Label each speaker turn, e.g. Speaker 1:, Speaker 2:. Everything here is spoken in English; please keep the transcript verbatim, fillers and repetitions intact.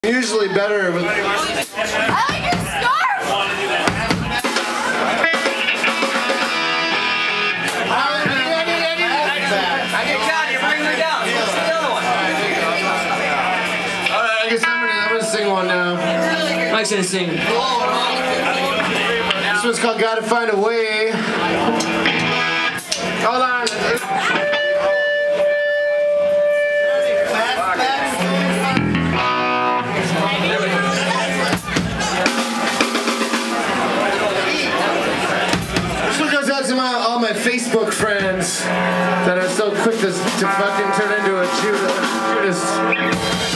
Speaker 1: Usually better with.
Speaker 2: I like your scarf!
Speaker 3: I get down, you bring me down. What's the other one?
Speaker 1: Alright, I guess I'm gonna, I'm gonna sing one now.
Speaker 3: Mike's gonna sing.
Speaker 1: This one's called Gotta Find a Way. Hold on. To my, all my Facebook friends that are so quick to, to fucking turn into a Judas. Judas.